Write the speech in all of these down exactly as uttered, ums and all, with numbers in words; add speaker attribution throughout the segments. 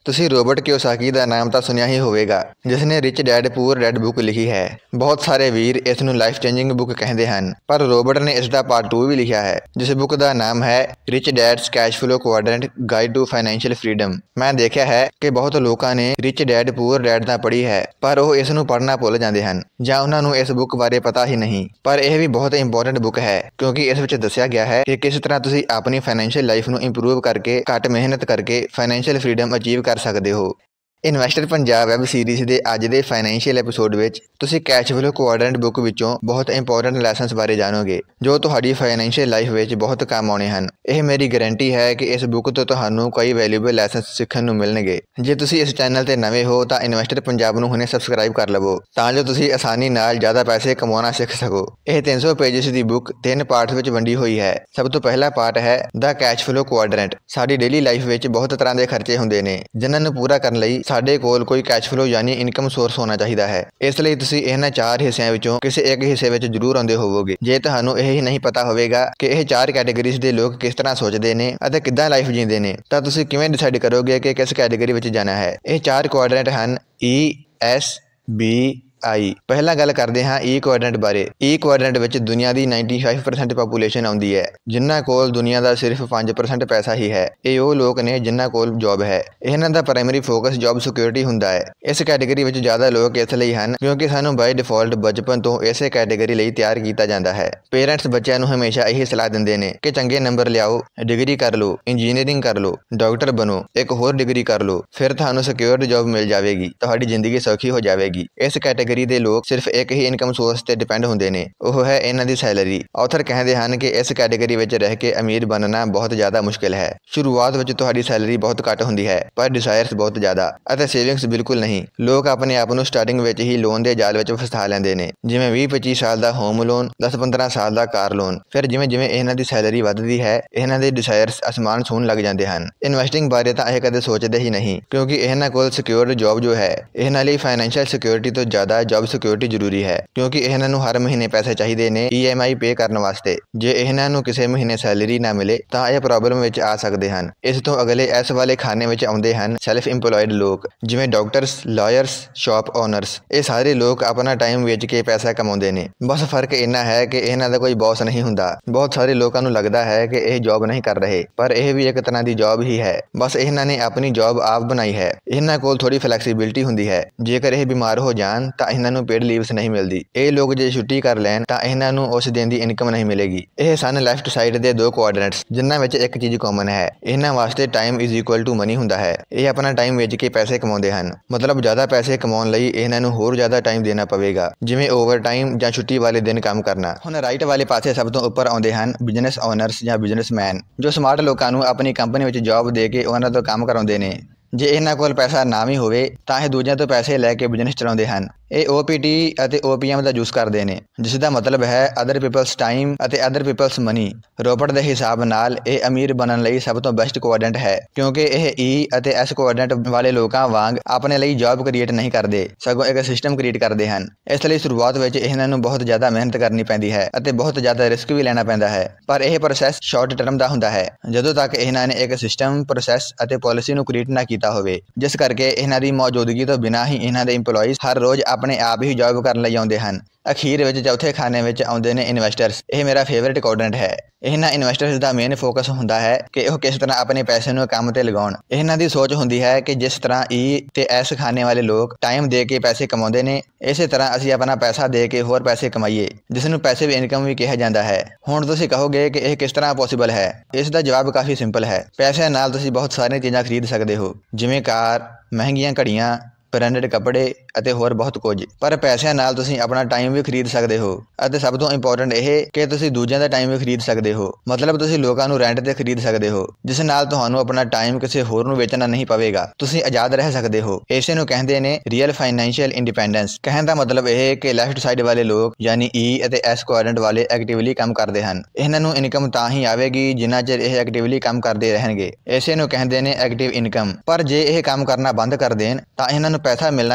Speaker 1: ਤੁਸੀਂ Robert Kiyosaki ਦਾ ਨਾਮ ਤਾਂ ਸੁਣਿਆ ਹੀ ਹੋਵੇਗਾ, ਜਿਸ ਨੇ rich dad poor dad book ਲਿਖੀ ਹੈ। ਬਹੁਤ ਸਾਰੇ ਵੀਰ ਇਸ ਨੂੰ ਲਾਈਫ ਚੇਂਜਿੰਗ ਬੁੱਕ ਕਹਿੰਦੇ ਹਨ, ਪਰ ਰੋਬਰਟ ਨੇ ਇਸ ਦਾ ਪਾਰਟ ਟੂ ਵੀ ਲਿਖਿਆ ਹੈ, ਜਿਸ ਬੁੱਕ ਦਾ ਨਾਮ ਹੈ rich dad's cash flow quadrant guide to financial freedom. ਮੈਂ ਦੇਖਿਆ ਹੈ ਕਿ ਬਹੁਤ ਲੋਕਾਂ ਨੇ ਰਿਚ ਡੈਡ ਪੂਅਰ ਡੈਡ ਤਾਂ ਪੜ੍ਹੀ ਹੈ, ਪਰ ਉਹ ਇਸ ਨੂੰ ਪੜ੍ਹਨਾ ਭੁੱਲ ਜਾਂਦੇ ਹਨ ਜਾਂ ਉਹਨਾਂ ਨੂੰ ਇਸ ਬੁੱਕ ਬਾਰੇ ਪਤਾ ਹੀ ਨਹੀਂ। ਪਰ ਇਹ ਵੀ ਬਹੁਤ ਇੰਪੋਰਟੈਂਟ ਬੁੱਕ ਹੈ, ਕਿਉਂਕਿ ਇਸ ਵਿੱਚ ਦੱਸਿਆ ਗਿਆ ਹੈ ਕਿ ਕਿਸ ਤਰ੍ਹਾਂ ਤੁਸੀਂ ਆਪਣੀ ਫਾਈਨੈਂਸ਼ੀਅਲ ਲਾਈਫ ਨੂੰ ਇੰਪਰੂਵ ਕਰਕੇ ਘੱਟ ਮਿਹਨਤ ਕਰਕੇ ਫਾਈਨੈਂਸ਼ੀਅਲ ਫਰੀडम ਅਚੀਵ ਕਰ ਸਕਦੇ ਹੋ। ਇਨਵੈਸਟਰ ਪੰਜਾਬ ਵੈਬ ਸੀਰੀਜ਼ ਦੇ ਅੱਜ ਦੇ ਫਾਈਨੈਂਸ਼ੀਅਲ ਐਪੀਸੋਡ ਵਿੱਚ ਤੁਸੀਂ ਕੈਸ਼ ਫਲੋ ਕੁਆਡਰੈਂਟ ਬੁੱਕ ਵਿੱਚੋਂ ਬਹੁਤ ਇੰਪੋਰਟੈਂਟ ਲੈਸਨਸ ਬਾਰੇ ਜਾਣੋਗੇ, ਜੋ ਤੁਹਾਡੀ ਫਾਈਨੈਂਸ਼ੀਅਲ ਲਾਈਫ ਵਿੱਚ ਬਹੁਤ ਕੰਮ ਆਉਣੇ ਹਨ। ਇਹ ਮੇਰੀ ਗਾਰੰਟੀ ਹੈ ਕਿ ਇਸ ਬੁੱਕ ਤੋਂ ਤੁਹਾਨੂੰ ਕਈ ਵੈਲਿਊਏਬਲ ਲੈਸਨਸ ਸਿੱਖਣ ਨੂੰ ਮਿਲਣਗੇ। ਜੇ ਤੁਸੀਂ ਇਸ ਚੈਨਲ ਤੇ ਨਵੇਂ ਹੋ ਤਾਂ ਇਨਵੈਸਟਰ ਪੰਜਾਬ ਨੂੰ ਹੁਣੇ ਸਬਸਕ੍ਰਾਈਬ ਕਰ ਲਵੋ, ਤਾਂ ਜੋ ਤੁਸੀਂ ਆਸਾਨੀ ਨਾਲ ਜ਼ਿਆਦਾ ਪੈਸੇ ਕਮਾਉਣਾ ਸਿੱਖ ਸਕੋ। ਇਹ ਤਿੰਨ ਸੌ ਪੇਜਸ ਦੀ ਬੁੱਕ ਤਿੰਨ ਪਾਰਟਸ ਵਿੱਚ ਵੰਡੀ ਹੋਈ ਹੈ। ਸਭ ਤੋਂ ਪਹਿਲਾ ਪਾਰਟ ਹੈ ਦਾ ਕੈਸ਼ ਫਲੋ ਕੁਆਡਰੈਂਟ। ਸਾਡੀ ਡੇਲੀ ਲਾਈਫ ਵਿੱਚ ਬਹੁਤ ਤਰ੍ਹਾਂ ਦੇ ਖਰਚੇ ਹੁੰਦੇ ਨੇ, ਜਿਨ੍ਹਾਂ ਨੂੰ ਪੂਰਾ ਕਰਨ ਲਈ ਸਾਡੇ ਕੋਲ ਕੋਈ ਕੈਸ਼ ਫਲੋ ਯਾਨੀ ਇਨਕਮ ਸੋਰਸ ਹੋਣਾ ਚਾਹੀਦਾ ਹੈ। ਇਸ ਲਈ ਤੁਸੀਂ ਇਹਨਾਂ ਚਾਰ ਹਿੱਸਿਆਂ ਵਿੱਚੋਂ ਕਿਸੇ ਇੱਕ ਹਿੱਸੇ ਵਿੱਚ ਜ਼ਰੂਰ ਆਉਂਦੇ ਹੋਵੋਗੇ। ਜੇ ਤੁਹਾਨੂੰ ਇਹ ਹੀ ਨਹੀਂ ਪਤਾ ਹੋਵੇਗਾ ਕਿ ਇਹ ਚਾਰ ਕੈਟੇਗਰੀਜ਼ ਦੇ ਲੋਕ ਕਿਸ ਤਰ੍ਹਾਂ ਸੋਚਦੇ ਨੇ ਅਤੇ ਕਿੱਦਾਂ ਲਾਈਫ ਜੀਂਦੇ ਨੇ, ਤਾਂ ਤੁਸੀਂ ਕਿਵੇਂ ਡਿਸਾਈਡ ਕਰੋਗੇ ਕਿ ਕਿਸ ਕੈਟੇਗਰੀ ਵਿੱਚ ਜਾਣਾ ਹੈ। ਇਹ ਚਾਰ ਕੁਆਡਰੈਂਟ ਹਨ ਈ ਐਸ ਬੀ ਆਈ। ਪਹਿਲਾਂ ਗੱਲ ਕਰਦੇ ਹਾਂ ਈ ਕੁਆਡਰੈਂਟ ਬਾਰੇ। ਈ ਕੁਆਡਰੈਂਟ ਵਿੱਚ ਦੁਨੀਆ ਦੀ ਪਚਾਨਵੇਂ ਪਰਸੈਂਟ ਪਾਪੂਲੇਸ਼ਨ ਆਉਂਦੀ ਹੈ, ਜਿਨ੍ਹਾਂ ਕੋਲ ਦੁਨੀਆ ਦਾ ਸਿਰਫ ਪੰਜ ਪਰਸੈਂਟ ਪੈਸਾ ਹੀ ਹੈ। ਇਹ ਉਹ ਲੋਕ ਨੇ ਜਿਨ੍ਹਾਂ ਕੋਲ ਜੌਬ ਹੈ। ਇਹਨਾਂ ਦਾ ਪ੍ਰਾਇਮਰੀ ਫੋਕਸ ਜੌਬ ਸਿਕਿਉਰਿਟੀ ਹੁੰਦਾ ਹੈ। ਇਸ ਕੈਟੇਗਰੀ ਵਿੱਚ ਜ਼ਿਆਦਾ ਲੋਕ ਇਸ ਲਈ ਹਨ ਕਿਉਂਕਿ ਸਾਨੂੰ ਬਾਈ ਡਿਫਾਲਟ ਬਚਪਨ ਤੋਂ ਇਸੇ ਕੈਟੇਗਰੀ ਲਈ ਤਿਆਰ ਕੀਤਾ ਜਾਂਦਾ ਹੈ। ਪੇਰੈਂਟਸ ਬੱਚਿਆਂ ਨੂੰ ਹਮੇਸ਼ਾ ਇਹੀ ਸਲਾਹ ਦਿੰਦੇ ਨੇ ਕਿ ਚੰਗੇ ਨੰਬਰ ਲਿਆਓ, ਡਿਗਰੀ ਕਰ ਲਓ, ਇੰਜੀਨੀਅਰਿੰਗ ਕਰ ਲਓ, ਡਾਕਟਰ ਬਣੋ, ਇੱਕ ਹੋਰ ਡਿਗਰੀ ਕਰ ਲਓ, ਫਿਰ ਤੁਹਾਨੂੰ ਸਿਕਿਉਰਡ ਜੌਬ ਮਿਲ ਜਾਵੇਗੀ, ਤੁਹਾਡੀ ਜ਼ਿੰਦਗੀ ਸੌਖੀ ਹੋ ਜਾਵੇਗੀ। ਇਸ ਕੈਟੇਗਰੀ ਦੇ ਲੋਕ ਸਿਰਫ ਇੱਕ ਹੀ ਇਨਕਮ ਸੋਰਸ ਤੇ ਡਿਪੈਂਡ ਹੁੰਦੇ ਨੇ, ਉਹ ਹੈ ਇਹਨਾਂ ਦੀ ਸੈਲਰੀ। ਆਥਰ ਕਹਿੰਦੇ ਹਨ ਕਿ ਇਸ ਕੈਟੇਗਰੀ ਵਿੱਚ ਰਹਿ ਕੇ ਅਮੀਰ ਬਣਨਾ ਬਹੁਤ ਜ਼ਿਆਦਾ ਮੁਸ਼ਕਿਲ ਹੈ। ਸ਼ੁਰੂਆਤ ਵਿੱਚ ਤੁਹਾਡੀ ਸੈਲਰੀ ਬਹੁਤ ਘੱਟ ਹੁੰਦੀ ਹੈ, ਪਰ ਡਿਜ਼ਾਇਰਸ ਬਹੁਤ ਜ਼ਿਆਦਾ ਅਤੇ ਸੇਵਿੰਗਸ ਬਿਲਕੁਲ ਨਹੀਂ। ਲੋਕ ਆਪਣੇ ਆਪ ਨੂੰ ਸਟਾਰਟਿੰਗ ਵਿੱਚ ਹੀ ਲੋਨ ਦੇ ਜਾਲ ਵਿੱਚ ਫਸਾ ਲੈਂਦੇ ਨੇ, ਜਿਵੇਂ ਵੀਹ ਪੱਚੀ ਸਾਲ ਦਾ ਹੋਮ ਲੋਨ, ਦਸ ਪੰਦਰਾਂ ਸਾਲ ਦਾ ਕਾਰ ਲੋਨ। ਫਿਰ ਜਿਵੇਂ ਜਿਵੇਂ ਇਹਨਾਂ ਦੀ ਸੈਲਰੀ ਵੱਧਦੀ ਹੈ, ਇਹਨਾਂ ਦੇ ਡਿਜ਼ਾਇਰਸ ਅਸਮਾਨ ਛੂਹਣ ਲੱਗ ਜਾਂਦੇ ਹਨ। ਇਨਵੈਸਟਿੰਗ ਬਾਰੇ ਤਾਂ ਇਹ ਕਦੇ ਸੋਚਦੇ ਹੀ ਨਹੀਂ, ਕਿਉਂਕਿ ਇਹਨਾਂ ਕੋਲ ਸਿਕਿਉਰਡ ਜੌਬ ਜੋ ਹੈ, ਇਹਨਾਂ ਲਈ ਫਾਈਨੈਂਸ਼ੀਅਲ ਸਿਕਿਉਰਿਟੀ ਤੋਂ ਜ਼ਿਆਦਾ ਜੌਬ ਸਿਕਿਉਰਿਟੀ ਜ਼ਰੂਰੀ ਹੈ, ਕਿਉਂਕਿ ਇਹਨਾਂ ਨੂੰ ਹਰ ਮਹੀਨੇ ਪੈਸੇ ਚਾਹੀਦੇ ਨੇ ਈ ਐਮ ਆਈ ਪੇ ਕਰਨ ਵਾਸਤੇ। ਜੇ ਇਹਨਾਂ ਨੂੰ ਕਿਸੇ ਮਹੀਨੇ ਸੈਲਰੀ ਨਾ ਮਿਲੇ ਤਾਂ ਇਹ ਪ੍ਰੋਬਲਮ ਵਿੱਚ ਆ ਸਕਦੇ ਹਨ। ਇਸ ਤੋਂ ਅਗਲੇ ਇਸ ਵਾਲੇ ਖਾਨੇ ਵਿੱਚ ਆਉਂਦੇ ਹਨ ਸੈਲਫ ਇੰਪਲੋਇਡ ਲੋਕ, ਜਿਵੇਂ ਡਾਕਟਰਸ, ਲਾਇਰਸ, ਸ਼ਾਪ ਓਨਰਸ। ਇਹ ਸਾਰੇ ਲੋਕ ਆਪਣਾ ਟਾਈਮ ਵੇਚ ਕੇ ਪੈਸਾ ਕਮਾਉਂਦੇ ਨੇ। ਬਸ ਫਰਕ ਇੰਨਾ ਹੈ ਕਿ ਇਹਨਾਂ ਦਾ ਕੋਈ ਬੌਸ ਨਹੀਂ ਹੁੰਦਾ। ਬਹੁਤ ਸਾਰੇ ਲੋਕਾਂ ਨੂੰ ਲੱਗਦਾ ਹੈ ਕਿ ਇਹ ਜੌਬ ਨਹੀਂ ਕਰ ਰਹੇ, ਪਰ ਇਹ ਵੀ ਇੱਕ ਤਰ੍ਹਾਂ ਦੀ ਜੌਬ ਹੀ ਹੈ, ਬਸ ਇਹਨਾਂ ਨੇ ਆਪਣੀ ਜੌਬ ਆਪ ਬਣਾਈ ਹੈ। ਇਹਨਾਂ ਕੋਲ ਥੋੜੀ ਫਲੈਕਸੀਬਿਲਿਟੀ ਹੁੰਦੀ ਹੈ। ਜੇਕਰ ਇਹ ਬਿਮਾਰ ਹੋ ਜਾਣ ਤਾਂ ਇਹਨਾਂ ਨੂੰ ਪੇਡ ਲੀਵਸ ਨਹੀਂ ਮਿਲਦੀ। ਇਹ ਲੋਕ ਜੇ ਛੁੱਟੀ ਕਰ ਲੈਣ ਤਾਂ ਇਹਨਾਂ ਨੂੰ ਉਸ ਦਿਨ ਦੀ ਇਨਕਮ ਨਹੀਂ ਮਿਲੇਗੀ। ਇਹ ਸਨ ਲੈਫਟ ਸਾਈਡ ਦੇ ਦੋ ਕੁਆਡਰੈਂਟਸ, ਜਿਨ੍ਹਾਂ ਵਿੱਚ ਇੱਕ ਚੀਜ਼ ਕਾਮਨ ਹੈ, ਇਹਨਾਂ ਵਾਸਤੇ time is equal to money ਹੁੰਦਾ ਹੈ। ਇਹ ਆਪਣਾ ਟਾਈਮ ਵੇਚ ਕੇ ਪੈਸੇ ਕਮਾਉਂਦੇ ਹਨ, ਮਤਲਬ ਜ਼ਿਆਦਾ ਪੈਸੇ ਕਮਾਉਣ ਲਈ ਇਹਨਾਂ ਨੂੰ ਹੋਰ ਜ਼ਿਆਦਾ ਟਾਈਮ ਦੇਣਾ ਪਵੇਗਾ, ਜਿਵੇਂ ਓਵਰ ਟਾਈਮ ਜਾਂ ਛੁੱਟੀ ਵਾਲੇ ਦਿਨ ਕੰਮ ਕਰਨਾ। ਹੁਣ ਰਾਈਟ ਵਾਲੇ ਪਾਸੇ ਸਭ ਤੋਂ ਉੱਪਰ ਆਉਂਦੇ ਹਨ ਬਿਜ਼ਨਸ ਓਨਰਸ ਜਾਂ ਬਿਜ਼ਨਸਮੈਨ, ਜੋ ਸਮਾਰਟ ਲੋਕਾਂ ਨੂੰ ਆਪਣੀ ਕੰਪਨੀ ਵਿੱਚ ਜੌਬ ਦੇ ਕੇ ਉਹਨਾਂ ਤੋਂ ਕੰਮ ਕਰਾਉਂਦੇ ਨੇ। ਜੇ ਇਹਨਾਂ ਕੋਲ ਪੈਸਾ ਨਾ ਵੀ ਹੋਵੇ ਤਾਂ ਇਹ ਦੂਜਿਆਂ ਤੋਂ ਪੈਸੇ ਲੈ ਕੇ ਬਿਜ਼ਨਸ ਚਲਾਉਂਦੇ ਹਨ। ਇਹ ਓ ਪੀ ਟੀ ਅਤੇ ਓ ਪੀ ਐਮ ਦਾ ਯੂਜ਼ ਕਰਦੇ ਨੇ, ਜਿਸ ਦਾ ਮਤਲਬ ਹੈ ਅਦਰ ਪੀਪਲਸ ਟਾਈਮ ਅਤੇ ਅਦਰ ਪੀਪਲਸ ਮਨੀ। ਰੋਬਰਟ ਦੇ ਹਿਸਾਬ ਨਾਲ ਇਹ ਅਮੀਰ ਬਣਨ ਲਈ ਸਭ ਤੋਂ ਬੈਸਟ ਕੁਆਡਰੈਂਟ ਹੈ, ਕਿਉਂਕਿ ਇਹ ਈ ਅਤੇ ਐਸ ਕੁਆਡਰੈਂਟ ਵਾਲੇ ਲੋਕਾਂ ਵਾਂਗ ਆਪਣੇ ਲਈ ਜੌਬ ਕ੍ਰੀਏਟ ਨਹੀਂ ਕਰਦੇ, ਸਗੋਂ ਇੱਕ ਸਿਸਟਮ ਕ੍ਰੀਏਟ ਕਰਦੇ ਹਨ। ਇਸ ਲਈ ਸ਼ੁਰੂਆਤ ਵਿੱਚ ਇਹਨਾਂ ਨੂੰ ਬਹੁਤ ਜ਼ਿਆਦਾ ਮਿਹਨਤ ਕਰਨੀ ਪੈਂਦੀ ਹੈ ਅਤੇ ਬਹੁਤ ਜ਼ਿਆਦਾ ਰਿਸਕ ਵੀ ਲੈਣਾ ਪੈਂਦਾ ਹੈ, ਪਰ ਇਹ ਪ੍ਰੋਸੈਸ ਸ਼ਾਰਟ ਟਰਮ ਦਾ ਹੁੰਦਾ ਹੈ, ਜਦੋਂ ਤੱਕ ਇਹਨਾਂ ਨੇ ਇੱਕ ਸਿਸਟਮ, ਪ੍ਰੋਸੈਸ ਅਤੇ ਪਾਲਿਸੀ ਨੂੰ ਕ੍ਰੀਏਟ ਨਾ ਕੀਤਾ ਹੋਵੇ, ਜਿਸ ਕਰਕੇ ਇਹਨਾਂ ਦੀ ਮੌਜੂਦਗੀ ਤੋਂ ਬਿਨਾਂ ਹੀ ਇਹਨਾਂ ਦੇ ਇੰਪਲੋਈਜ਼ ਹਰ ਰੋਜ਼ ਆਪਣੇ ਆਪ ਹੀ ਜੌਬ ਕਰਨ ਲਈ ਆਉਂਦੇ ਹਨ। ਅਖੀਰ ਵਿੱਚ ਚੌਥੇ ਖਾਨੇ ਵਿੱਚ ਆਉਂਦੇ ਨੇ ਇਨਵੈਸਟਰਸ। ਇਹ ਮੇਰਾ ਫੇਵਰਟ ਕੁਆਡਰੈਂਟ ਹੈ। ਇਹਨਾਂ ਇਨਵੈਸਟਰਸ ਦਾ ਮੇਨ ਫੋਕਸ ਹੁੰਦਾ ਹੈ ਕਿ ਉਹ ਕਿਸ ਤਰ੍ਹਾਂ ਆਪਣੇ ਪੈਸੇ ਨੂੰ ਕੰਮ ਤੇ ਲਗਾਉਣ। ਇਹਨਾਂ ਦੀ ਸੋਚ ਹੁੰਦੀ ਹੈ ਕਿ ਜਿਸ ਤਰ੍ਹਾਂ ਈ ਤੇ ਐਸ ਖਾਨੇ ਵਾਲੇ ਲੋਕ ਟਾਈਮ ਦੇ ਕੇ ਪੈਸੇ ਕਮਾਉਂਦੇ ਨੇ, ਇਸੇ ਤਰ੍ਹਾਂ ਅਸੀਂ ਆਪਣਾ ਪੈਸਾ ਦੇ ਕੇ ਹੋਰ ਪੈਸੇ ਕਮਾਈਏ, ਜਿਸ ਨੂੰ ਪੈਸਿਵ ਇਨਕਮ ਵੀ ਕਿਹਾ ਜਾਂਦਾ ਹੈ। ਹੁਣ ਤੁਸੀਂ ਕਹੋਗੇ ਕਿ ਇਹ ਕਿਸ ਤਰ੍ਹਾਂ ਪੋਸੀਬਲ ਹੈ। ਇਸ ਦਾ ਜਵਾਬ ਕਾਫੀ ਸਿੰਪਲ ਹੈ। ਪੈਸਿਆਂ ਨਾਲ ਤੁਸੀਂ ਬਹੁਤ ਸਾਰੀਆਂ ਚੀਜ਼ਾਂ ਖਰੀਦ ਸਕਦੇ ਹੋ, ਜਿਵੇਂ ਕਾਰ, ਮਹਿੰਗੀਆਂ ਘੜੀਆਂ, ਬ੍ਰਾਂਡਡ ਕੱਪੜੇ ਅਤੇ ਹੋਰ ਬਹੁਤ ਕੁਝ। ਪਰ ਪੈਸਿਆਂ ਨਾਲ ਤੁਸੀਂ ਆਪਣਾ ਟਾਈਮ ਵੀ ਖਰੀਦ ਸਕਦੇ ਹੋ, ਅਤੇ ਸਭ ਤੋਂ ਇੰਪੋਰਟੈਂਟ ਇਹ ਕਿ ਤੁਸੀਂ ਦੂਜਿਆਂ ਦਾ ਟਾਈਮ ਵੀ ਖਰੀਦ ਸਕਦੇ ਹੋ। ਮਤਲਬ ਤੁਸੀਂ ਲੋਕਾਂ ਨੂੰ ਰੈਂਟ ਤੇ ਖਰੀਦ ਸਕਦੇ ਹੋ, ਜਿਸ ਨਾਲ ਤੁਹਾਨੂੰ ਆਪਣਾ ਟਾਈਮ ਕਿਸੇ ਹੋਰ ਨੂੰ ਵੇਚਣਾ ਨਹੀਂ ਪਵੇਗਾ। ਤੁਸੀਂ ਆਜ਼ਾਦ ਰਹਿ ਸਕਦੇ ਹੋ। ਇਸੇ ਨੂੰ ਕਹਿੰਦੇ ਨੇ ਰੀਅਲ ਫਾਈਨੈਂਸ਼ੀਅਲ ਇੰਡੀਪੈਂਡੈਂਸ। ਕਹਿਣ ਦਾ ਮਤਲਬ ਇਹ ਕਿ ਲੈਫਟ ਸਾਈਡ ਵਾਲੇ ਲੋਕ ਯਾਨੀ ਈ ਅਤੇ ਐਸ ਕੁਆਡਰੈਂਟ ਵਾਲੇ ਐਕਟਿਵਲੀ ਕੰਮ ਕਰਦੇ ਹਨ। ਇਹਨਾਂ ਨੂੰ ਇਨਕਮ ਤਾਂ ਹੀ ਆਵੇਗੀ ਜਿੰਨਾ ਚਿਰ ਇਹ ਐਕਟਿਵਲੀ ਕੰਮ ਕਰਦੇ ਰਹਿਣਗੇ। ਇਸੇ ਨੂੰ ਕਹਿੰਦੇ ਨੇ ਐਕਟਿਵ ਇਨਕਮ। ਪਰ ਜੇ ਇਹ ਕੰਮ ਕਰਨਾ ਬੰਦ ਕਰ ਦੇਣ ਤਾਂ ਇਹਨਾਂ ਨੂੰ ਪੈਸਾ ਮਿਲਣਾ ਵੀ ਬੰਦ ਹੋ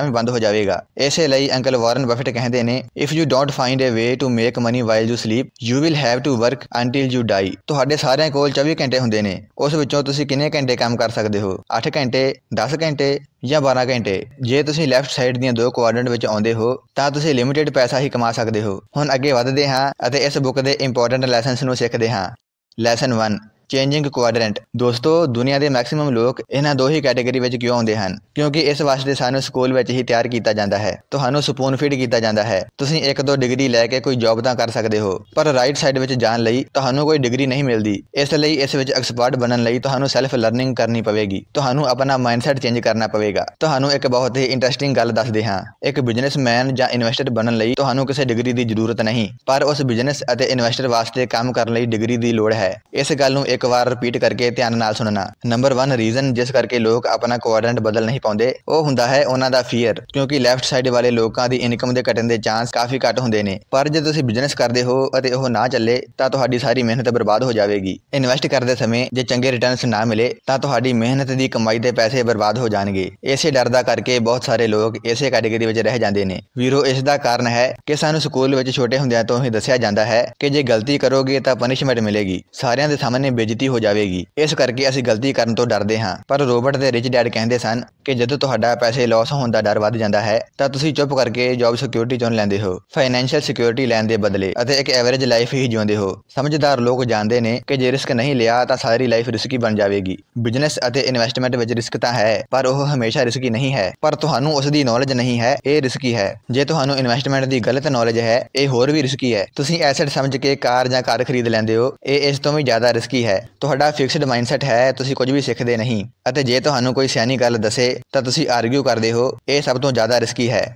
Speaker 1: ਜਾਵੇਗਾ। ਇਸੇ ਲਈ ਅੰਕਲ ਵਾਰਨ ਬਫਟ ਕਹਿੰਦੇ ਨੇ, if you don't find a way to make money while you sleep you will have to work until you die. ਤੁਹਾਡੇ ਸਾਰਿਆਂ ਕੋਲ ਚੌਵੀ ਘੰਟੇ ਹੁੰਦੇ ਨੇ, ਉਸ ਵਿੱਚੋਂ ਤੁਸੀਂ ਕਿੰਨੇ ਘੰਟੇ ਕੰਮ ਕਰ ਸਕਦੇ ਹੋ? ਅੱਠ ਘੰਟੇ, ਦਸ ਘੰਟੇ ਜਾਂ ਬਾਰਾਂ ਘੰਟੇ। ਜੇ ਤੁਸੀਂ ਲੈਫਟ ਸਾਈਡ ਦੀਆਂ ਦੋ ਕੁਆਡਰੈਂਟ ਵਿੱਚ ਆਉਂਦੇ ਹੋ ਤਾਂ ਤੁਸੀਂ ਲਿਮਿਟਿਡ ਪੈਸਾ ਹੀ ਕਮਾ ਸਕਦੇ ਹੋ। ਹੁਣ ਅੱਗੇ ਵੱਧਦੇ ਹਾਂ ਅਤੇ ਇਸ ਬੁੱਕ ਦੇ ਇੰਪੋਰਟੈਂਟ ਲੈਸਨਸ ਨੂੰ ਸਿੱਖਦੇ ਹਾਂ। Lesson one, changing quadrant. ਦੋਸਤੋ, ਦੁਨੀਆ ਦੇ ਮੈਕਸਿਮਮ ਲੋਕ ਇਹਨਾਂ ਦੋ ਹੀ ਕੈਟੇਗਰੀ ਵਿੱਚ ਕਿਉਂ ਆਉਂਦੇ ਹਨ? ਕਿਉਂਕਿ ਇਸ ਵਾਸਤੇ ਸਾਨੂੰ ਸਕੂਲ ਵਿੱਚ ਹੀ ਤਿਆਰ ਕੀਤਾ ਜਾਂਦਾ ਹੈ, ਤੁਹਾਨੂੰ ਸਪੂਨ ਫੀਡ ਕੀਤਾ ਜਾਂਦਾ ਹੈ। ਤੁਸੀਂ ਇੱਕ ਦੋ ਡਿਗਰੀ ਲੈ ਕੇ ਕੋਈ ਜੌਬ ਤਾਂ ਕਰ ਸਕਦੇ ਹੋ, ਪਰ ਰਾਈਟ ਸਾਈਡ ਵਿੱਚ ਜਾਣ ਲਈ ਤੁਹਾਨੂੰ ਕੋਈ ਡਿਗਰੀ ਨਹੀਂ ਮਿਲਦੀ। ਇਸ ਲਈ ਇਸ ਵਿੱਚ ਐਕਸਪਰਟ ਬਣਨ ਲਈ ਤੁਹਾਨੂੰ ਸੈਲਫ ਲਰਨਿੰਗ ਕਰਨੀ ਪਵੇਗੀ, ਤੁਹਾਨੂੰ ਆਪਣਾ ਮਾਈਂਡਸੈਟ ਚੇਂਜ ਕਰਨਾ ਪਵੇਗਾ। ਤੁਹਾਨੂੰ ਇੱਕ ਬਹੁਤ ਹੀ ਇੰਟਰਸਟਿੰਗ ਗੱਲ ਦੱਸਦੇ ਹਾਂ। ਇੱਕ ਬਿਜ਼ਨਸਮੈਨ ਜਾਂ ਇਨਵੈਸਟਰ ਬਣਨ ਲਈ ਤੁਹਾਨੂੰ ਕਿਸੇ ਡਿਗਰੀ ਦੀ ਜ਼ਰੂਰਤ ਨਹੀਂ, ਪਰ ਉਸ ਬਿਜ਼ਨਸ ਅਤੇ ਇਨਵੈਸਟਰ ਵਾਸਤੇ ਕੰਮ ਕਰਨ ਲਈ ਡਿਗਰੀ ਦੀ ਲੋੜ ਹੈ। ਇਸ ਗੱਲ ਨੂੰ ਇੱਕ ਵਾਰ ਰਿਪੀਟ ਕਰਕੇ ਧਿਆਨ ਨਾਲ ਸੁਣਨਾ। ਨੰਬਰ ਵਨ ਰੀਜ਼ਨ ਜਿਸ ਕਰਕੇ ਲੋਕ ਆਪਣਾ ਕੁਆਡਰੈਂਟ ਬਦਲ ਨਹੀਂ ਪਾਉਂਦੇ, ਉਹ ਹੁੰਦਾ ਹੈ ਉਹਨਾਂ ਦਾ ਫੀਅਰ। ਕਿਉਂਕਿ ਲੈਫਟ ਸਾਈਡ ਵਾਲੇ ਲੋਕਾਂ ਦੀ ਇਨਕਮ ਦੇ ਘਟਣ ਦੇ ਚਾਂਸ ਕਾਫੀ ਘੱਟ ਹੁੰਦੇ ਨੇ, ਪਰ ਜੇ ਤੁਸੀਂ ਬਿਜ਼ਨਸ ਕਰਦੇ ਹੋ ਅਤੇ ਉਹ ਨਾ ਚੱਲੇ ਤਾਂ ਤੁਹਾਡੀ ਸਾਰੀ ਮਿਹਨਤ ਬਰਬਾਦ ਹੋ ਜਾਵੇਗੀ। ਇਨਵੈਸਟ ਕਰਦੇ ਸਮੇਂ ਜੇ ਚੰਗੇ ਰਿਟਰਨਸ ਨਾ ਮਿਲੇ ਤਾਂ ਤੁਹਾਡੀ ਮਿਹਨਤ ਦੀ ਕਮਾਈ ਦੇ ਪੈਸੇ ਬਰਬਾਦ ਹੋ ਜਾਣਗੇ। ਇਸੇ ਡਰ ਦਾ ਕਰਕੇ ਬਹੁਤ ਸਾਰੇ ਲੋਕ ਇਸੇ ਕੈਟੇਗਰੀ ਵਿੱਚ ਰਹਿ ਜਾਂਦੇ ਨੇ। ਵੀਰੋ, ਇਸ ਦਾ ਕਾਰਨ ਹੈ ਕਿ ਸਾਨੂੰ ਸਕੂਲ ਵਿੱਚ ਛੋਟੇ ਹੁੰਦਿਆਂ ਤੋਂ ਹੀ ਦੱਸਿਆ ਜਾਂਦਾ ਹੈ ਕਿ ਜੇ ਗਲਤੀ ਕਰੋਗੇ ਤਾਂ ਪਨਿਸ਼ਮੈਂਟ ਮਿਲੇਗੀ, ਸਾਰਿਆਂ ਦੇ ਸਾਹਮਣੇ ਬੇਇੱਜ਼ਤੀ ਹੋ ਜਾਵੇਗੀ। ਇਸ ਕਰਕੇ ਅਸੀਂ ਗਲਤੀ ਕਰਨ ਤੋਂ ਡਰਦੇ ਹਾਂ। ਪਰ ਰੋਬਰਟ ਦੇ ਰਿਚ ਡੈਡ ਕਹਿੰਦੇ ਸਨ ਕਿ ਜਦੋਂ ਤੁਹਾਡਾ ਪੈਸੇ ਲਾਸ ਹੋਣ ਦਾ ਡਰ ਵੱਧ ਜਾਂਦਾ ਹੈ ਤਾਂ ਤੁਸੀਂ ਚੁੱਪ ਕਰਕੇ ਜੌਬ ਸਿਕਿਉਰਿਟੀ ਚੁਣ ਲੈਂਦੇ ਹੋ, ਫਾਈਨੈਂਸ਼ੀਅਲ ਸਿਕਿਉਰਿਟੀ ਲੈਣ ਦੇ ਬਦਲੇ, ਅਤੇ ਇੱਕ ਐਵਰੇਜ ਲਾਈਫ ਹੀ ਜਿਉਂਦੇ ਹੋ। ਸਮਝਦਾਰ ਲੋਕ ਜਾਣਦੇ ਨੇ ਕਿ ਜੇ ਰਿਸਕ ਨਹੀਂ ਲਿਆ ਤਾਂ ਸਾਰੀ ਲਾਈਫ ਰਿਸਕੀ ਬਣ ਜਾਵੇਗੀ। ਬਿਜ਼ਨਸ ਅਤੇ ਇਨਵੈਸਟਮੈਂਟ ਵਿੱਚ ਰਿਸਕ ਤਾਂ ਹੈ, ਪਰ ਉਹ ਹਮੇਸ਼ਾ ਰਿਸਕੀ ਨਹੀਂ ਹੈ। ਪਰ ਤੁਹਾਨੂੰ ਉਸ ਦੀ ਨੌਲੇਜ ਨਹੀਂ ਹੈ, ਇਹ ਰਿਸਕੀ ਹੈ। ਜੇ ਤੁਹਾਨੂੰ ਇਨਵੈਸਟਮੈਂਟ ਦੀ ਗਲਤ ਨੌਲੇਜ ਹੈ, ਇਹ ਹੋਰ ਵੀ ਰਿਸਕੀ ਹੈ। ਤੁਸੀਂ ਐਸੈਟ ਸਮਝ ਕੇ ਕਾਰ ਜਾਂ ਕਾਰ ਖਰੀਦ ਲੈਂਦੇ ਹੋ, ਇਹ ਇਸ ਤੋਂ ਵੀ ਜ਼ਿਆਦਾ ਰਿਸਕੀ ਹੈ। ਤੁਹਾਡਾ ਫਿਕਸਡ ਮਾਈਂਡਸੈਟ ਹੈ, ਤੁਸੀਂ ਕੁਝ ਵੀ ਸਿੱਖਦੇ ਨਹੀਂ। ਅਤੇ ਜੇ ਤੁਹਾਨੂੰ ਕੋਈ ਸਿਆਣੀ ਗੱਲ ਦੱਸੇ ਤਾਂ ਤੁਸੀਂ ਆਰਗਿਊ ਕਰਦੇ ਹੋ, ਇਹ ਸਭ ਤੋਂ ਜ਼ਿਆਦਾ ਰਿਸਕੀ ਹੈ।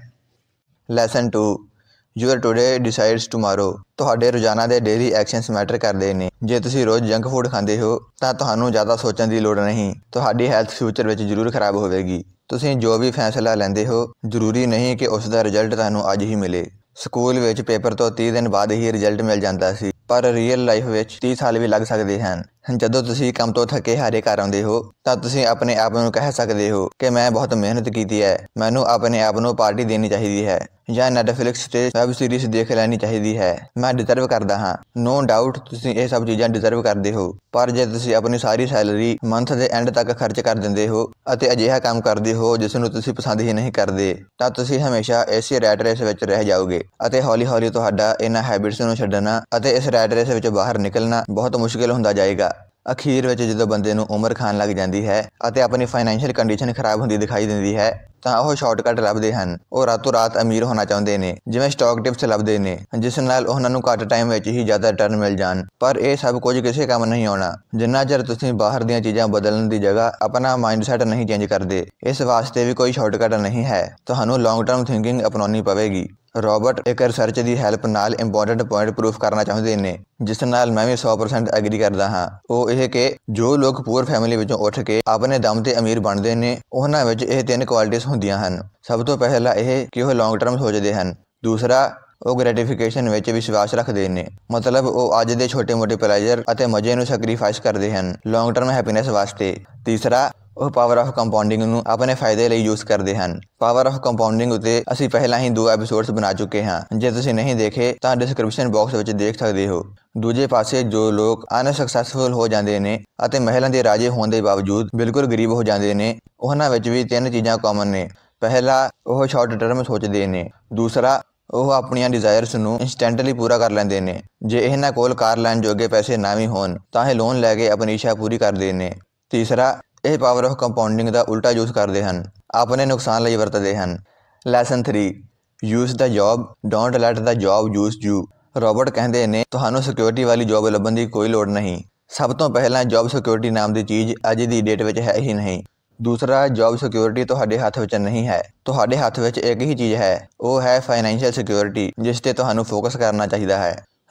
Speaker 1: Lesson two, your today decides tomorrow. ਤੁਹਾਡੇ ਰੋਜ਼ਾਨਾ ਦੇ ਡੇਲੀ ਐਕਸ਼ਨਸ ਮੈਟਰ ਕਰਦੇ ਨੇ। ਜੇ ਤੁਸੀਂ ਰੋਜ਼ ਜੰਕ ਫੂਡ ਖਾਂਦੇ ਹੋ ਤਾਂ ਤੁਹਾਨੂੰ ਜ਼ਿਆਦਾ ਸੋਚਣ ਦੀ ਲੋੜ ਨਹੀਂ, ਤੁਹਾਡੀ ਹੈਲਥ ਫਿਊਚਰ ਵਿੱਚ ਜ਼ਰੂਰ ਖਰਾਬ ਹੋਵੇਗੀ। ਤੁਸੀਂ ਜੋ ਵੀ ਫੈਸਲਾ ਲੈਂਦੇ ਹੋ, ਜ਼ਰੂਰੀ ਨਹੀਂ ਕਿ ਉਸ ਦਾ ਰਿਜ਼ਲਟ ਤੁਹਾਨੂੰ ਅੱਜ ਹੀ ਮਿਲੇ। ਸਕੂਲ ਵਿੱਚ ਪੇਪਰ ਤੋਂ ਤੀਹ ਦਿਨ ਬਾਅਦ ਹੀ ਰਿਜ਼ਲਟ ਮਿਲ ਜਾਂਦਾ ਸੀ, ਪਰ ਰੀਅਲ ਲਾਈਫ ਵਿੱਚ ਤੀਹ ਸਾਲ ਵੀ ਲੱਗ ਸਕਦੇ ਹਨ। ਜਦੋਂ ਤੁਸੀਂ ਕੰਮ ਤੋਂ ਥੱਕੇ ਹਾਰੇ ਘਰ ਆਉਂਦੇ ਹੋ ਤਾਂ ਤੁਸੀਂ ਆਪਣੇ ਆਪ ਨੂੰ ਕਹਿ ਸਕਦੇ ਹੋ ਕਿ ਮੈਂ ਬਹੁਤ ਮਿਹਨਤ ਕੀਤੀ ਹੈ, ਮੈਨੂੰ ਆਪਣੇ ਆਪ ਨੂੰ ਪਾਰਟੀ ਦੇਣੀ ਚਾਹੀਦੀ ਹੈ, ਜਾਂ ਨੈਟਫਲਿਕਸ 'ਤੇ ਵੈਬ ਸੀਰੀਜ਼ ਦੇਖ ਲੈਣੀ ਚਾਹੀਦੀ ਹੈ, ਮੈਂ ਡਿਜ਼ਰਵ ਕਰਦਾ ਹਾਂ। ਨੋ ਡਾਊਟ ਤੁਸੀਂ ਇਹ ਸਭ ਚੀਜ਼ਾਂ ਡਿਜ਼ਰਵ ਕਰਦੇ ਹੋ, ਪਰ ਜੇ ਤੁਸੀਂ ਆਪਣੀ ਸਾਰੀ ਸੈਲਰੀ ਮੰਥ ਦੇ ਐਂਡ ਤੱਕ ਖਰਚ ਕਰ ਦਿੰਦੇ ਹੋ ਅਤੇ ਅਜਿਹਾ ਕੰਮ ਕਰਦੇ ਹੋ ਜਿਸ ਨੂੰ ਤੁਸੀਂ ਪਸੰਦ ਹੀ ਨਹੀਂ ਕਰਦੇ, ਤਾਂ ਤੁਸੀਂ ਹਮੇਸ਼ਾ ਇਸੇ ਰੈਟ ਰੇਸ ਵਿੱਚ ਰਹਿ ਜਾਓਗੇ ਅਤੇ ਹੌਲੀ ਹੌਲੀ ਤੁਹਾਡਾ ਇਹਨਾਂ ਹੈਬਿਟਸ ਨੂੰ ਛੱਡਣਾ ਅਤੇ ਇਸ ਰੈਟ ਰੇਸ ਵਿੱਚੋਂ ਬਾਹਰ ਨਿਕਲਣਾ ਬਹੁਤ ਮੁਸ਼ਕਿਲ ਹੁੰਦਾ ਜਾਏਗਾ। ਅਖੀਰ ਵਿੱਚ ਜਦੋਂ ਬੰਦੇ ਨੂੰ ਉਮਰ ਖਾਣ ਲੱਗ ਜਾਂਦੀ ਹੈ ਅਤੇ ਆਪਣੀ ਫਾਈਨੈਂਸ਼ੀਅਲ ਕੰਡੀਸ਼ਨ ਖਰਾਬ ਹੁੰਦੀ ਦਿਖਾਈ ਦਿੰਦੀ ਹੈ ਤਾਂ ਉਹ ਸ਼ਾਰਟਕਟ ਲੱਭਦੇ ਹਨ। ਉਹ ਰਾਤੋਂ ਰਾਤ ਅਮੀਰ ਹੋਣਾ ਚਾਹੁੰਦੇ ਨੇ, ਜਿਵੇਂ ਸਟਾਕ ਟਿਪਸ ਲੱਭਦੇ ਨੇ, ਜਿਸ ਨਾਲ ਉਹਨਾਂ ਨੂੰ ਘੱਟ ਟਾਈਮ ਵਿੱਚ ਹੀ ਜ਼ਿਆਦਾ ਰਿਟਰਨ ਮਿਲ ਜਾਣ। ਪਰ ਇਹ ਸਭ ਕੁਝ ਕਿਸੇ ਕੰਮ ਨਹੀਂ ਆਉਣਾ ਜਿੰਨਾ ਚਿਰ ਤੁਸੀਂ ਬਾਹਰ ਦੀਆਂ ਚੀਜ਼ਾਂ ਬਦਲਣ ਦੀ ਜਗ੍ਹਾ ਆਪਣਾ ਮਾਈਂਡਸੈਟ ਨਹੀਂ ਚੇਂਜ ਕਰਦੇ। ਇਸ ਵਾਸਤੇ ਵੀ ਕੋਈ ਸ਼ਾਰਟਕਟ ਨਹੀਂ ਹੈ, ਤੁਹਾਨੂੰ ਲੌਂਗ ਟਰਮ ਥਿੰਕਿੰਗ ਅਪਣਾਉਣੀ ਪਵੇਗੀ। ਰੋਬਰਟ ਇੱਕ ਰਿਸਰਚ ਦੀ ਹੈਲਪ ਨਾਲ ਇੰਪੋਰਟੈਂਟ ਪੁਆਇੰਟ ਪ੍ਰੂਫ ਕਰਨਾ ਚਾਹੁੰਦੇ ਨੇ, ਜਿਸ ਨਾਲ ਮੈਂ ਵੀ ਸੌ ਪਰਸੈਂਟ ਐਗਰੀ ਕਰਦਾ ਹਾਂ। ਉਹ ਇਹ ਕਿ ਜੋ ਲੋਕ ਪੂਅਰ ਫੈਮਿਲੀ ਵਿੱਚੋਂ ਉੱਠ ਕੇ ਆਪਣੇ ਦਮ ਤੇ ਅਮੀਰ ਬਣਦੇ ਨੇ, ਉਹਨਾਂ ਵਿੱਚ ਇਹ ਤਿੰਨ ਕੁਆਲਿਟੀਜ਼ ਹੁੰਦੀਆਂ ਹਨ। ਸਭ ਤੋਂ ਪਹਿਲਾਂ ਇਹ ਕਿ ਉਹ ਲੌਂਗ ਟਰਮ ਸੋਚਦੇ ਹਨ। ਦੂਸਰਾ, ਉਹ ਗ੍ਰੈਟੀਫਿਕੇਸ਼ਨ ਵਿੱਚ ਵਿਸ਼ਵਾਸ ਰੱਖਦੇ ਨੇ, ਮਤਲਬ ਉਹ ਅੱਜ ਦੇ ਛੋਟੇ ਮੋਟੇ ਪਲੇਜ਼ਰ ਅਤੇ ਮਜ਼ੇ ਨੂੰ ਸੈਕਰੀਫਾਈਸ ਕਰਦੇ ਹਨ ਲੌਂਗ ਟਰਮ ਹੈਪੀਨੈਸ ਵਾਸਤੇ। ਤੀਸਰਾ, ਉਹ ਪਾਵਰ ਆਫ ਕੰਪਾਊਂਡਿੰਗ ਨੂੰ ਆਪਣੇ ਫਾਇਦੇ ਲਈ ਯੂਜ਼ ਕਰਦੇ ਹਨ। ਪਾਵਰ ਆਫ ਕੰਪਾਊਂਡਿੰਗ ਉੱਤੇ ਅਸੀਂ ਪਹਿਲਾਂ ਹੀ ਦੋ ਐਪੀਸੋਡਸ ਬਣਾ ਚੁੱਕੇ ਹਾਂ, ਜੇ ਤੁਸੀਂ ਨਹੀਂ ਦੇਖੇ ਤਾਂ ਡਿਸਕ੍ਰਿਪਸ਼ਨ ਬਾਕਸ ਵਿੱਚ ਦੇਖ ਸਕਦੇ ਹੋ। ਦੂਜੇ ਪਾਸੇ ਜੋ ਲੋਕ ਅਨਸਕਸੈਸਫੁਲ ਹੋ ਜਾਂਦੇ ਨੇ ਅਤੇ ਮਹਿਲਾਂ ਦੇ ਰਾਜੇ ਹੋਣ ਦੇ ਬਾਵਜੂਦ ਬਿਲਕੁਲ ਗਰੀਬ ਹੋ ਜਾਂਦੇ ਨੇ, ਉਹਨਾਂ ਵਿੱਚ ਵੀ ਤਿੰਨ ਚੀਜ਼ਾਂ ਕਾਮਨ ਨੇ। ਪਹਿਲਾ, ਉਹ ਸ਼ਾਰਟ ਟਰਮ ਸੋਚਦੇ ਨੇ। ਦੂਸਰਾ, ਉਹ ਆਪਣੀਆਂ ਡਿਜ਼ਾਇਰਸ ਨੂੰ ਇੰਸਟੈਂਟਲੀ ਪੂਰਾ ਕਰ ਲੈਂਦੇ ਨੇ। ਜੇ ਇਹਨਾਂ ਕੋਲ ਕਾਰ ਲੈਣ ਜੋਗੇ ਪੈਸੇ ਨਾ ਵੀ ਹੋਣ ਤਾਂ ਇਹ ਲੋਨ ਲੈ ਕੇ ਆਪਣੀ ਇੱਛਾ ਪੂਰੀ ਕਰਦੇ ਨੇ। ਤੀਸਰਾ, ਇਹ ਪਾਵਰ ਆਫ ਕੰਪਾਊਂਡਿੰਗ ਦਾ ਉਲਟਾ ਯੂਜ਼ ਕਰਦੇ ਹਨ, ਆਪਣੇ ਨੁਕਸਾਨ ਲਈ ਵਰਤਦੇ ਹਨ। Lesson three, use the job, don't let the job use you. Robert ਕਹਿੰਦੇ ਨੇ, ਤੁਹਾਨੂੰ ਸਿਕਿਉਰਿਟੀ ਵਾਲੀ ਜੌਬ ਲੱਭਣ ਦੀ ਕੋਈ ਲੋੜ ਨਹੀਂ। ਸਭ ਤੋਂ ਪਹਿਲਾਂ ਜੌਬ ਸਿਕਿਉਰਿਟੀ ਨਾਮ ਦੀ ਚੀਜ਼ ਅੱਜ ਦੀ ਡੇਟ ਵਿੱਚ ਹੈ ਹੀ ਨਹੀਂ। ਦੂਸਰਾ, ਜੌਬ ਸਿਕਿਉਰਿਟੀ ਤੁਹਾਡੇ ਹੱਥ ਵਿੱਚ ਨਹੀਂ ਹੈ, ਤੁਹਾਡੇ ਹੱਥ ਵਿੱਚ ਇੱਕ ਹੀ ਚੀਜ਼ ਹੈ, ਉਹ ਹੈ ਫਾਈਨੈਂਸ਼ੀਅਲ ਸਿਕਿਉਰਿਟੀ, ਜਿਸ 'ਤੇ ਤੁਹਾਨੂੰ ਫੋਕਸ ਕਰਨਾ ਚਾਹੀਦਾ ਹੈ।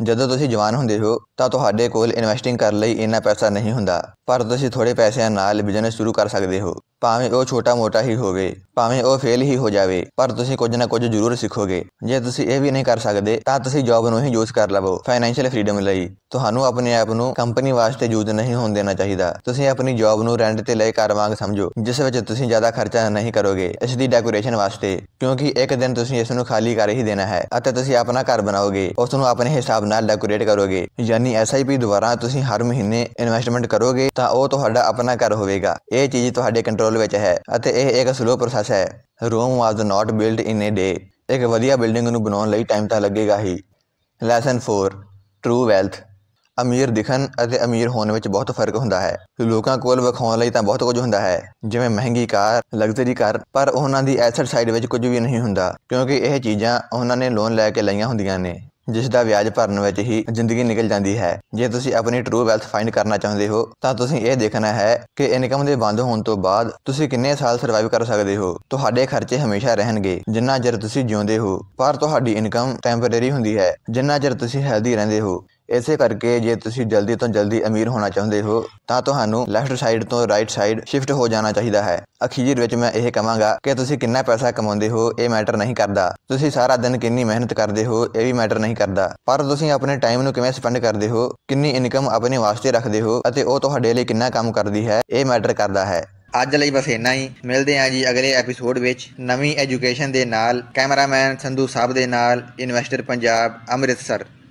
Speaker 1: ਜਦੋਂ ਤੁਸੀਂ ਜਵਾਨ ਹੁੰਦੇ ਹੋ ਤਾਂ ਤੁਹਾਡੇ ਕੋਲ ਇਨਵੈਸਟਿੰਗ ਕਰਨ ਲਈ ਇੰਨਾ ਪੈਸਾ ਨਹੀਂ ਹੁੰਦਾ, ਪਰ ਤੁਸੀਂ ਥੋੜੇ ਪੈਸਿਆਂ ਨਾਲ ਬਿਜ਼ਨਸ ਸ਼ੁਰੂ ਕਰ ਸਕਦੇ ਹੋ। ਭਾਵੇਂ ਉਹ ਛੋਟਾ ਮੋਟਾ ਹੀ ਹੋਵੇ, ਭਾਵੇਂ ਉਹ ਫੇਲ ਹੀ ਹੋ ਜਾਵੇ, ਪਰ ਤੁਸੀਂ ਕੁਝ ਨਾ ਕੁਝ ਜ਼ਰੂਰ ਸਿੱਖੋਗੇ। ਜੇ ਤੁਸੀਂ ਇਹ ਵੀ ਨਹੀਂ ਕਰ ਸਕਦੇ ਤਾਂ ਤੁਸੀਂ ਜੌਬ ਨੂੰ ਹੀ ਯੂਜ਼ ਕਰ ਲਵੋ ਫਾਈਨੈਂਸ਼ੀਅਲ ਫਰੀडम ਲਈ। ਤੁਹਾਨੂੰ ਆਪਣੇ ਆਪ ਨੂੰ ਕੰਪਨੀ ਵਾਸਤੇ ਯੂਜ਼ ਨਹੀਂ ਹੋਣ ਦੇਣਾ ਚਾਹੀਦਾ। ਤੁਸੀਂ ਆਪਣੀ ਜੌਬ ਨੂੰ ਰੈਂਟ ਤੇ ਲਏ ਘਰ ਵਾਂਗ ਸਮਝੋ, ਜਿਸ ਵਿੱਚ ਤੁਸੀਂ ਜ਼ਿਆਦਾ ਖਰਚਾ ਨਹੀਂ ਕਰੋਗੇ ਇਸ ਦੀ ਡੈਕੋਰੇਸ਼ਨ ਵਾਸਤੇ, ਕਿਉਂਕਿ ਇੱਕ ਦਿਨ ਤੁਸੀਂ ਇਸ ਨੂੰ ਖਾਲੀ ਕਰ ਹੀ ਦੇਣਾ ਹੈ ਅਤੇ ਤੁਸੀਂ ਆਪਣਾ ਘਰ ਬਣਾਓਗੇ, ਉਸ ਨੂੰ ਆਪਣੇ ਹਿਸਾਬ ਨਾਲ ਡੈਕੋਰੇਟ ਕਰੋਗੇ। ਯਾਨੀ ਐਸ ਆਈ ਪੀ ਦੁਆਰਾ ਤੁਸੀਂ ਹਰ ਮਹੀਨੇ ਇਨਵੈਸਟਮੈਂਟ ਕਰੋਗੇ ਤਾਂ ਉਹ ਤੁਹਾਡਾ ਆਪਣਾ ਘਰ ਹੋਵੇਗਾ। ਇਹ ਚੀਜ਼ ਤੁਹਾਡੇ ਕੰਟਰੋਲ ਵਿੱਚ ਹੈ ਅਤੇ ਇਹ ਇੱਕ ਸਲੋ ਪ੍ਰੋਸੈਸ ਹੈ। Rome was not build in a day. ਇੱਕ ਵਧੀਆ ਬਿਲਡਿੰਗ ਨੂੰ ਬਣਾਉਣ ਲਈ ਟਾਈਮ ਤਾਂ ਲੱਗੇਗਾ ਹੀ। Lesson four, true wealth. ਅਮੀਰ ਦਿਖਣ ਅਤੇ ਅਮੀਰ ਹੋਣ ਵਿੱਚ ਬਹੁਤ ਫਰਕ ਹੁੰਦਾ ਹੈ। ਲੋਕਾਂ ਕੋਲ ਵਿਖਾਉਣ ਲਈ ਤਾਂ ਬਹੁਤ ਕੁਝ ਹੁੰਦਾ ਹੈ, ਜਿਵੇਂ ਮਹਿੰਗੀ ਕਾਰ, ਲਗਜ਼ਰੀ ਕਾਰ, ਪਰ ਉਹਨਾਂ ਦੀ ਐਸਟ ਸਾਈਡ ਵਿੱਚ ਕੁਝ ਵੀ ਨਹੀਂ ਹੁੰਦਾ, ਕਿਉਂਕਿ ਇਹ ਚੀਜ਼ਾਂ ਉਹਨਾਂ ਨੇ ਲੋਨ ਲੈ ਕੇ ਲਈਆਂ ਹੁੰਦੀਆਂ ਨੇ, ਜਿਸ ਦਾ ਵਿਆਜ ਭਰਨ ਵਿੱਚ ਹੀ ਜ਼ਿੰਦਗੀ ਨਿਕਲ ਜਾਂਦੀ ਹੈ। ਜੇ ਤੁਸੀਂ ਆਪਣੀ ਟਰੂ ਵੈਲਥ ਫਾਈਂਡ ਕਰਨਾ ਚਾਹੁੰਦੇ ਹੋ ਤਾਂ ਤੁਸੀਂ ਇਹ ਦੇਖਣਾ ਹੈ ਕਿ ਇਨਕਮ ਦੇ ਬੰਦ ਹੋਣ ਤੋਂ ਬਾਅਦ ਤੁਸੀਂ ਕਿੰਨੇ ਸਾਲ ਸਰਵਾਈਵ ਕਰ ਸਕਦੇ ਹੋ। ਤੁਹਾਡੇ ਖਰਚੇ ਹਮੇਸ਼ਾ ਰਹਿਣਗੇ ਜਿੰਨਾ ਚਿਰ ਤੁਸੀਂ ਜਿਉਂਦੇ ਹੋ, ਪਰ ਤੁਹਾਡੀ ਇਨਕਮ ਟੈਂਪਰੇਰੀ ਹੁੰਦੀ ਹੈ ਜਿੰਨਾ ਚਿਰ ਤੁਸੀਂ ਹੈਲਦੀ ਰਹਿੰਦੇ ਹੋ। ਇਸੇ ਕਰਕੇ ਜੇ ਤੁਸੀਂ ਜਲਦੀ ਤੋਂ ਜਲਦੀ ਅਮੀਰ ਹੋਣਾ ਚਾਹੁੰਦੇ ਹੋ ਤਾਂ ਤੁਹਾਨੂੰ ਲੈਫਟ ਸਾਈਡ ਤੋਂ ਰਾਈਟ ਸਾਈਡ ਸ਼ਿਫਟ ਹੋ ਜਾਣਾ ਚਾਹੀਦਾ ਹੈ। ਅਖੀਰ ਵਿੱਚ ਮੈਂ ਇਹ ਕਹਾਂਗਾ ਕਿ ਤੁਸੀਂ ਕਿੰਨਾ ਪੈਸਾ ਕਮਾਉਂਦੇ ਹੋ ਇਹ ਮੈਟਰ ਨਹੀਂ ਕਰਦਾ, ਤੁਸੀਂ ਸਾਰਾ ਦਿਨ ਕਿੰਨੀ ਮਿਹਨਤ ਕਰਦੇ ਹੋ ਇਹ ਵੀ ਮੈਟਰ ਨਹੀਂ ਕਰਦਾ, ਪਰ ਤੁਸੀਂ ਆਪਣੇ ਟਾਈਮ ਨੂੰ ਕਿਵੇਂ ਸਪੈਂਡ ਕਰਦੇ ਹੋ, ਕਿੰਨੀ ਇਨਕਮ ਆਪਣੇ ਵਾਸਤੇ ਰੱਖਦੇ ਹੋ ਅਤੇ ਉਹ ਤੁਹਾਡੇ ਲਈ ਕਿੰਨਾ ਕੰਮ ਕਰਦੀ ਹੈ, ਇਹ ਮੈਟਰ ਕਰਦਾ ਹੈ। ਅੱਜ ਲਈ ਬਸ ਇੰਨਾ ਹੀ। ਮਿਲਦੇ ਹਾਂ ਜੀ ਅਗਲੇ ਐਪੀਸੋਡ ਵਿੱਚ ਨਵੀਂ ਐਜੂਕੇਸ਼ਨ ਦੇ ਨਾਲ। ਕੈਮਰਾਮੈਨ ਸੰਧੂ ਸਾਹਿਬ ਦੇ ਨਾਲ, ਇਨਵੈਸਟਰ ਪੰਜਾਬ, ਅੰਮ੍ਰਿਤਸਰ।